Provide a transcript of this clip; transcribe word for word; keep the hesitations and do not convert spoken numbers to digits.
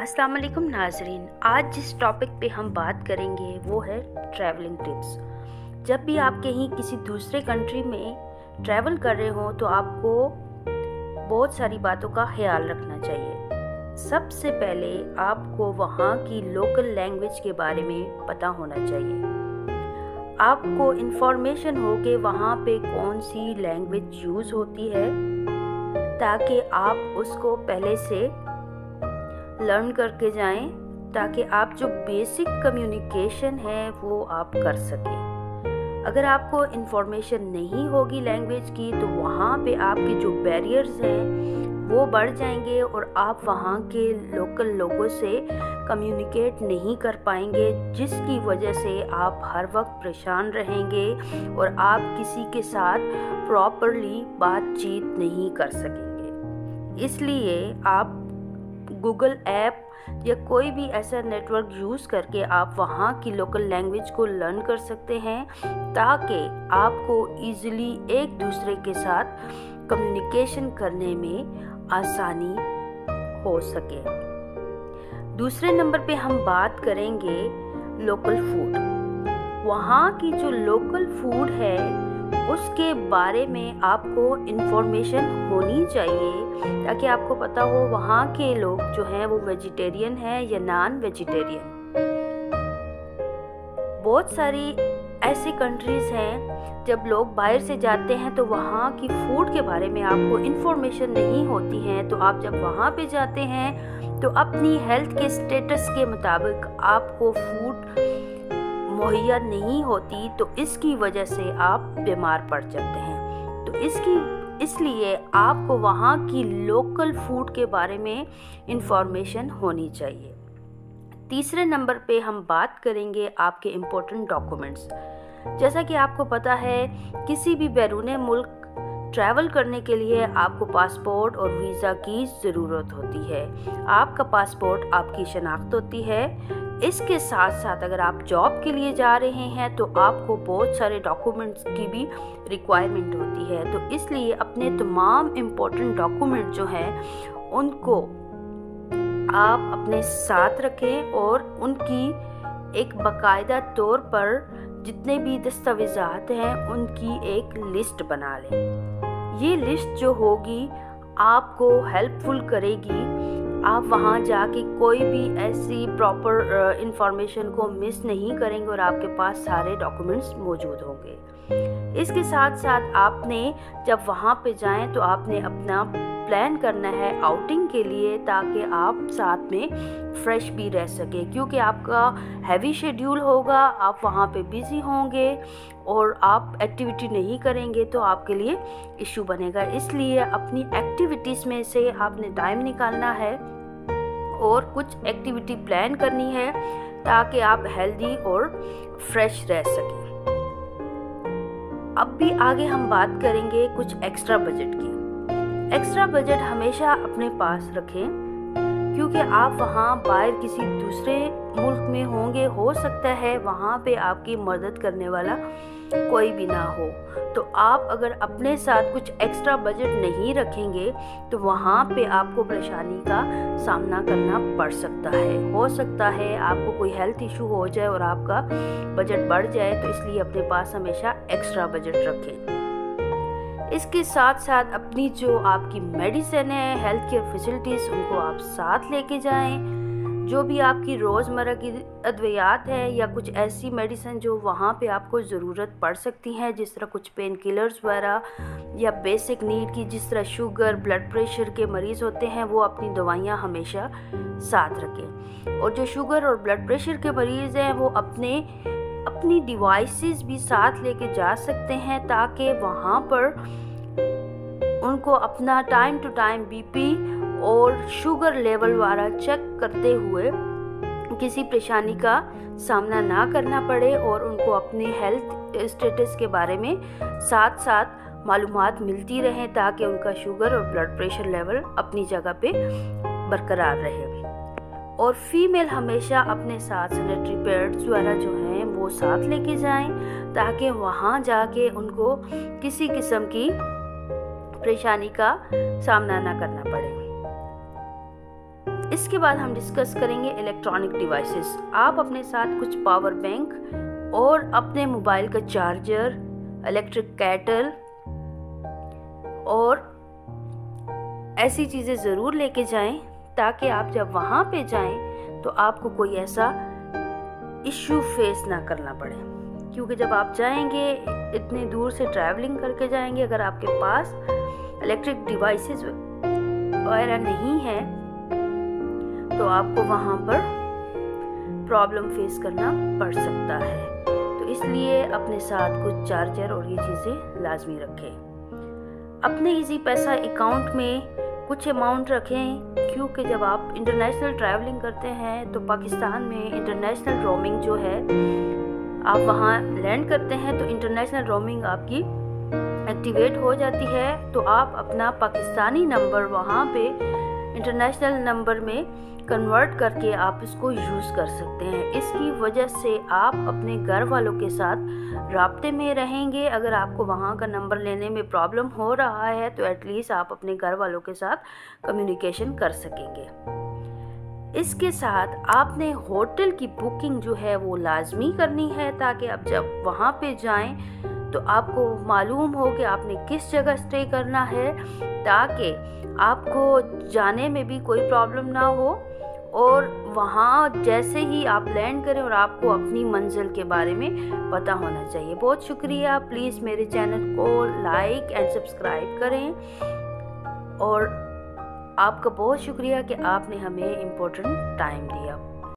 अस्सलाम वालेकुम नाजरीन। आज जिस टॉपिक पे हम बात करेंगे वो है ट्रैवलिंग टिप्स। जब भी आप कहीं किसी दूसरे कंट्री में ट्रैवल कर रहे हो तो आपको बहुत सारी बातों का ख्याल रखना चाहिए। सबसे पहले आपको वहाँ की लोकल लैंग्वेज के बारे में पता होना चाहिए। आपको इन्फॉर्मेशन हो कि वहाँ पे कौन सी लैंग्वेज यूज़ होती है, ताकि आप उसको पहले से लर्न करके जाएं, ताकि आप जो बेसिक कम्युनिकेशन है वो आप कर सकें। अगर आपको इन्फॉर्मेशन नहीं होगी लैंग्वेज की तो वहाँ पे आपके जो बैरियर्स हैं वो बढ़ जाएंगे और आप वहाँ के लोकल लोगों से कम्युनिकेट नहीं कर पाएंगे, जिसकी वजह से आप हर वक्त परेशान रहेंगे और आप किसी के साथ प्रॉपरली बातचीत नहीं कर सकेंगे। इसलिए आप गूगल ऐप या कोई भी ऐसा नेटवर्क यूज़ करके आप वहाँ की लोकल लैंग्वेज को लर्न कर सकते हैं, ताकि आपको इजीली एक दूसरे के साथ कम्युनिकेशन करने में आसानी हो सके। दूसरे नंबर पे हम बात करेंगे लोकल फूड। वहाँ की जो लोकल फूड है उसके बारे में आपको इन्फॉर्मेशन होनी चाहिए, ताकि आपको पता हो वहाँ के लोग जो हैं वो वेजिटेरियन हैं या नॉन वेजिटेरियन। बहुत सारी ऐसी कंट्रीज़ हैं जब लोग बाहर से जाते हैं तो वहाँ की फूड के बारे में आपको इन्फॉर्मेशन नहीं होती है, तो आप जब वहाँ पे जाते हैं तो अपनी हेल्थ के स्टेटस के मुताबिक आपको फूड मुहैया नहीं होती, तो इसकी वजह से आप बीमार पड़ जाते हैं। तो इसकी इसलिए आपको वहाँ की लोकल फूड के बारे में इंफॉर्मेशन होनी चाहिए। तीसरे नंबर पे हम बात करेंगे आपके इम्पोर्टेंट डॉक्यूमेंट्स। जैसा कि आपको पता है किसी भी बैरूने मुल्क ट्रैवल करने के लिए आपको पासपोर्ट और वीज़ा की ज़रूरत होती है। आपका पासपोर्ट आपकी शनाख्त होती है। इसके साथ साथ अगर आप जॉब के लिए जा रहे हैं तो आपको बहुत सारे डॉक्यूमेंट्स की भी रिक्वायरमेंट होती है। तो इसलिए अपने तमाम इम्पोर्टेंट डॉक्यूमेंट जो हैं उनको आप अपने साथ रखें और उनकी एक बाकायदा तौर पर जितने भी दस्तावेज़ात हैं उनकी एक लिस्ट बना लें। ये लिस्ट जो होगी आपको हेल्पफुल करेगी। आप वहाँ जाके कोई भी ऐसी प्रॉपर इंफॉर्मेशन को मिस नहीं करेंगे और आपके पास सारे डॉक्यूमेंट्स मौजूद होंगे। इसके साथ साथ आपने जब वहाँ पे जाएं तो आपने अपना प्लान करना है आउटिंग के लिए, ताकि आप साथ में फ्रेश भी रह सके, क्योंकि आपका हैवी शेड्यूल होगा, आप वहाँ पे बिज़ी होंगे और आप एक्टिविटी नहीं करेंगे तो आपके लिए इशू बनेगा। इसलिए अपनी एक्टिविटीज़ में से आपने टाइम निकालना है और कुछ एक्टिविटी प्लान करनी है, ताकि आप हेल्दी और फ्रेश रह सकें। अब भी आगे हम बात करेंगे कुछ एक्स्ट्रा बजट की। एक्स्ट्रा बजट हमेशा अपने पास रखें, क्योंकि आप वहाँ बाहर किसी दूसरे मुल्क में होंगे, हो सकता है वहाँ पे आपकी मदद करने वाला कोई भी ना हो। तो आप अगर अपने साथ कुछ एक्स्ट्रा बजट नहीं रखेंगे तो वहाँ पे आपको परेशानी का सामना करना पड़ सकता है। हो सकता है आपको कोई हेल्थ इशू हो जाए और आपका बजट बढ़ जाए, तो इसलिए अपने पास हमेशा एक्स्ट्रा बजट रखें। इसके साथ साथ अपनी जो आपकी मेडिसिन है, हेल्थ केयर फैसिलिटीज़, उनको आप साथ लेके जाएं। जो भी आपकी रोज़मर्रा की अद्वियात है या कुछ ऐसी मेडिसिन जो वहाँ पे आपको ज़रूरत पड़ सकती हैं, जिस तरह कुछ पेन किलर्स वगैरह या बेसिक नीड की, जिस तरह शुगर, ब्लड प्रेशर के मरीज़ होते हैं, वो अपनी दवाइयाँ हमेशा साथ रखें। और जो शुगर और ब्लड प्रेशर के मरीज़ हैं वो अपने अपनी डिवाइसेस भी साथ लेके जा सकते हैं, ताकि वहाँ पर उनको अपना टाइम टू टाइम बीपी और शुगर लेवल वाला चेक करते हुए किसी परेशानी का सामना ना करना पड़े और उनको अपनी हेल्थ स्टेटस के बारे में साथ साथ मालूमात मिलती रहें, ताकि उनका शुगर और ब्लड प्रेशर लेवल अपनी जगह पे बरकरार रहे। और फीमेल हमेशा अपने साथ सैनिटरी पैड्स वगैरह जो हैं वो साथ लेके जाएं, ताकि वहाँ जाके उनको किसी किस्म की परेशानी का सामना ना करना पड़े। इसके बाद हम डिस्कस करेंगे इलेक्ट्रॉनिक डिवाइसेस। आप अपने साथ कुछ पावर बैंक और अपने मोबाइल का चार्जर, इलेक्ट्रिक केटल और ऐसी चीज़ें ज़रूर लेके जाएं ताकि आप जब वहाँ पे जाएं तो आपको कोई ऐसा इश्यू फेस ना करना पड़े। क्योंकि जब आप जाएंगे, इतने दूर से ट्रैवलिंग करके जाएंगे, अगर आपके पास इलेक्ट्रिक डिवाइसेस वगैरह नहीं है तो आपको वहाँ पर प्रॉब्लम फेस करना पड़ सकता है। तो इसलिए अपने साथ कुछ चार्जर और ये चीज़ें लाजमी रखें। अपने इजी पैसा अकाउंट में कुछ अमाउंट रखें, क्योंकि जब आप इंटरनेशनल ट्रैवलिंग करते हैं तो पाकिस्तान में इंटरनेशनल रोमिंग जो है, आप वहाँ लैंड करते हैं तो इंटरनेशनल रोमिंग आपकी एक्टिवेट हो जाती है। तो आप अपना पाकिस्तानी नंबर वहाँ पे इंटरनेशनल नंबर में कन्वर्ट करके आप इसको यूज़ कर सकते हैं। इसकी वजह से आप अपने घर वालों के साथ राब्ते में रहेंगे। अगर आपको वहाँ का नंबर लेने में प्रॉब्लम हो रहा है तो एटलीस्ट आप अपने घर वालों के साथ कम्युनिकेशन कर सकेंगे। इसके साथ आपने होटल की बुकिंग जो है वो लाजमी करनी है, ताकि आप जब वहाँ पे जाएं तो आपको मालूम हो कि आपने किस जगह स्टे करना है, ताकि आपको जाने में भी कोई प्रॉब्लम ना हो और वहाँ जैसे ही आप लैंड करें और आपको अपनी मंजिल के बारे में पता होना चाहिए। बहुत शुक्रिया। प्लीज़ मेरे चैनल को लाइक एंड सब्सक्राइब करें और आपका बहुत शुक्रिया कि आपने हमें इम्पोर्टेंट टाइम दिया।